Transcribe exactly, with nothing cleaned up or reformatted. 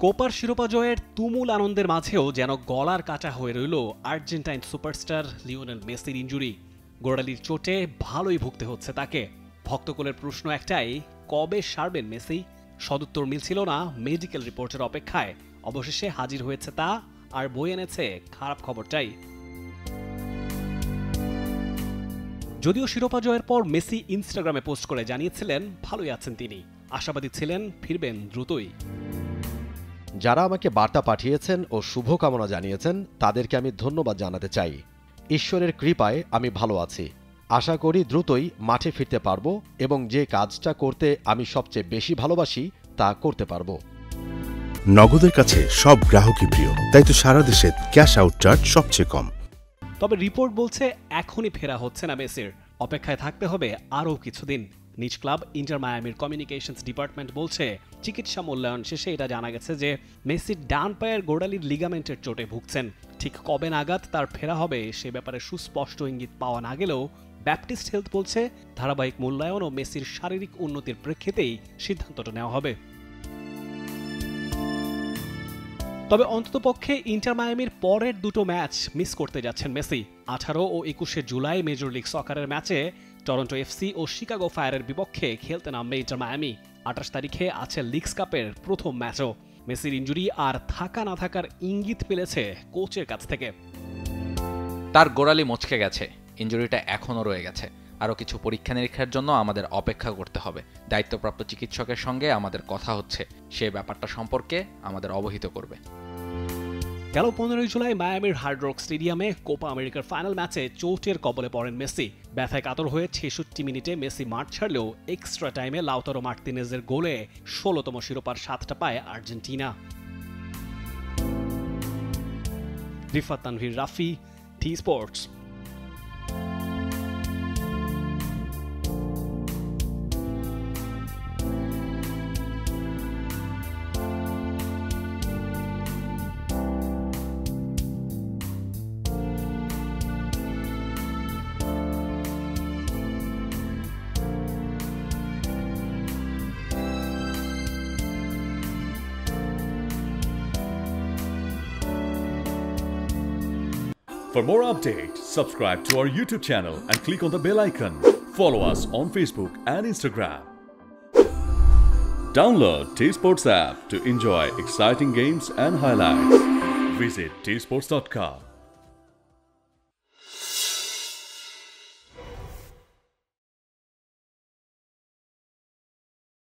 কোপার শিরোপা জয়ের তুমুল আনন্দের মাঝেও যেন গলার কাটা হয়ে রইল আর্জেন্টাইন সুপারস্টার লিওনেল মেসির ইনজুরি। গোড়ালির চোটে ভালোই ভুগতে হচ্ছে তাকে। ভক্তকুলের প্রশ্ন একটাই, কবে সারবেন মেসি? সদুত্তর মিলছিল না মেডিকেল রিপোর্টের অপেক্ষায়। অবশেষে হাজির হয়েছে তা, আর বই এনেছে খারাপ খবরটাই। যদিও শিরোপা জয়ের পর মেসি ইনস্টাগ্রামে পোস্ট করে জানিয়েছিলেন ভালোই আছেন তিনি, আশাবাদী ছিলেন ফিরবেন দ্রুতই। যারা আমাকে বার্তা পাঠিয়েছেন ও শুভকামনা জানিয়েছেন তাদেরকে আমি ধন্যবাদ জানাতে চাই। ঈশ্বরের কৃপায় আমি ভালো আছি। আশা করি দ্রুতই মাঠে ফিরতে পারবো এবং যে কাজটা করতে আমি সবচেয়ে বেশি ভালোবাসি তা করতে পারবো। নগদের কাছে সব গ্রাহকই প্রিয়, তাই তো সারা দেশে ক্যাশ আউট চার্জ সবচেয়ে কম। তবে রিপোর্ট বলছে এখনই ফেরা হচ্ছে না মেসির, অপেক্ষায় থাকতে হবে আরও কিছুদিন। নিজ ক্লাব ইন্টার মায়ামির কমিউনিকেশনস ডিপার্টমেন্ট বলছে চিকিৎসা মূল্যায়ন শেষে এটা জানা গেছে যে মেসির ডান পায়ের গোড়ালির লিগামেন্টের চোটে ভুগছেন। ঠিক কবে নাগাদ তার ফেরা হবে সে ব্যাপারে সুস্পষ্ট ইঙ্গিত পাওয়া না গেলেও ব্যাপটিস্ট হেলথ বলছে ধারাবাহিক মূল্যায়ন ও মেসির শারীরিক উন্নতির প্রেক্ষিতেই সিদ্ধান্তটা নেওয়া হবে। তবে অন্ততপক্ষে ইন্টার মায়ামির পরের দুটো ম্যাচ মিস করতে যাচ্ছেন মেসি। আঠারো ও একুশে জুলাই মেজর লিগ সকারের ম্যাচে টরন্টো এফসি ও শিকাগো ফায়ারের বিপক্ষে খেলতে নামবে ইন্টার মায়ামি। আঠাশ তারিখে আছে লিগস কাপের প্রথম ম্যাচও। মেসির ইনজুরি আর থাকা না থাকার ইঙ্গিত পেলেছে কোচের কাছ থেকে। তার গোড়ালি মচকে গেছে, ইনজুরিটা এখনও রয়ে গেছে। আরও কিছু পরীক্ষা নিরীক্ষার জন্য আমাদের অপেক্ষা করতে হবে। দায়িত্বপ্রাপ্ত চিকিৎসকের সঙ্গে আমাদের কথা হচ্ছে, সে ব্যাপারটা সম্পর্কে আমাদের অবহিত করবে। গেল পনেরোই জুলাই মায়ামির হার্ড রক স্টেডিয়ামে কোপা আমেরিকার ফাইনাল ম্যাচে চোটের কবলে পড়েন মেসি। ব্যথায় কাতর হয়ে ছেষট্টি মিনিটে মেসি মাঠ ছাড়লেও এক্সট্রা টাইমে লাউতারো মার্তিনেজের গোলে ষোলোতম শিরোপার স্বাদটা পায় Argentina. Rifat Tanvir Rafi, T Sports. For more updates, subscribe to our YouTube channel and click on the bell icon. Follow us on Facebook and Instagram. Download T Sports app to enjoy exciting games and highlights. Visit t sports dot com.